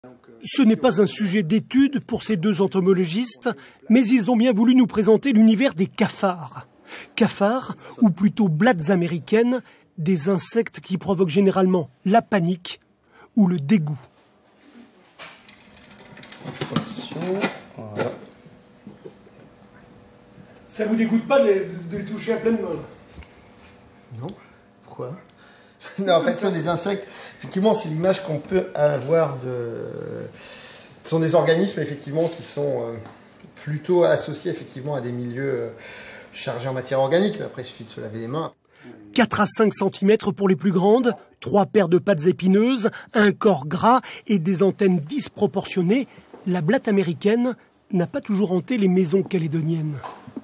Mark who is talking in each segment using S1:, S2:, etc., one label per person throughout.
S1: Ce n'est pas un sujet d'étude pour ces deux entomologistes, mais ils ont bien voulu nous présenter l'univers des cafards. Cafards, ou plutôt blattes américaines, des insectes qui provoquent généralement la panique ou le dégoût.
S2: Attention, voilà.
S1: Ça vous dégoûte pas de les toucher à pleine main?
S2: Non, pourquoi? Non, en fait, ce sont des insectes. Effectivement, c'est l'image qu'on peut avoir de. Ce sont des organismes, effectivement, qui sont plutôt associés, effectivement, à des milieux chargés en matière organique. Après, il suffit de se laver les mains.
S1: 4 à 5 cm pour les plus grandes, 3 paires de pattes épineuses, un corps gras et des antennes disproportionnées. La blatte américaine n'a pas toujours hanté les maisons calédoniennes.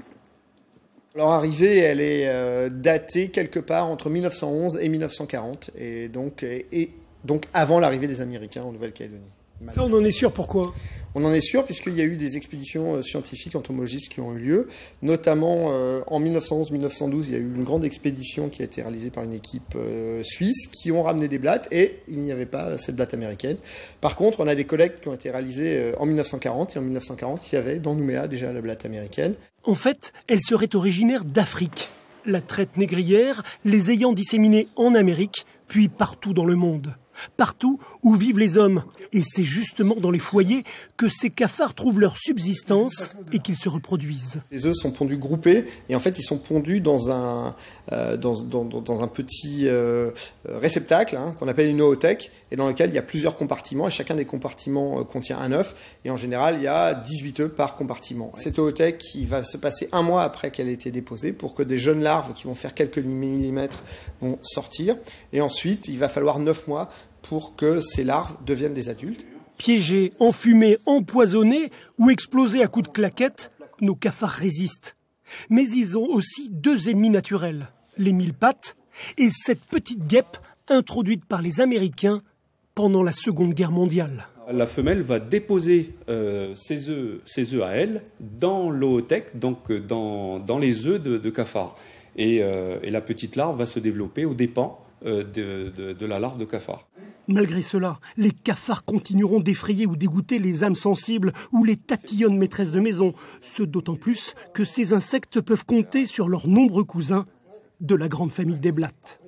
S3: Leur arrivée, elle est datée quelque part entre 1911 et 1940, et donc avant l'arrivée des Américains en Nouvelle-Calédonie.
S1: Ça, on en est sûr, pourquoi?
S3: On en est sûr puisqu'il y a eu des expéditions scientifiques entomologistes qui ont eu lieu, notamment en 1911-1912, il y a eu une grande expédition qui a été réalisée par une équipe suisse qui ont ramené des blattes et il n'y avait pas cette blatte américaine. Par contre, on a des collectes qui ont été réalisées en 1940 et en 1940, il y avait dans Nouméa déjà la blatte américaine.
S1: En fait, elle serait originaire d'Afrique, la traite négrière les ayant disséminée en Amérique, puis partout dans le monde. Partout où vivent les hommes. Et c'est justement dans les foyers que ces cafards trouvent leur subsistance et qu'ils se reproduisent.
S3: Les œufs sont pondus groupés et en fait ils sont pondus dans un petit réceptacle qu'on appelle une oothèque et dans lequel il y a plusieurs compartiments et chacun des compartiments contient un œuf et en général il y a 18 œufs par compartiment. Cette oothèque il va se passer 1 mois après qu'elle ait été déposée pour que des jeunes larves qui vont faire quelques millimètres vont sortir et ensuite il va falloir 9 mois pour que ces larves deviennent des adultes.
S1: Piégés, enfumés, empoisonnés ou explosés à coups de claquettes, nos cafards résistent. Mais ils ont aussi 2 ennemis naturels, les mille-pattes et cette petite guêpe introduite par les Américains pendant la Seconde Guerre mondiale.
S4: La femelle va déposer ses œufs à elle dans l'oothèque, donc dans les œufs de cafard. Et la petite larve va se développer aux dépens de la larve de cafard.
S1: Malgré cela, les cafards continueront d'effrayer ou dégoûter les âmes sensibles ou les tatillonnes maîtresses de maison. Ce d'autant plus que ces insectes peuvent compter sur leurs nombreux cousins de la grande famille des blattes.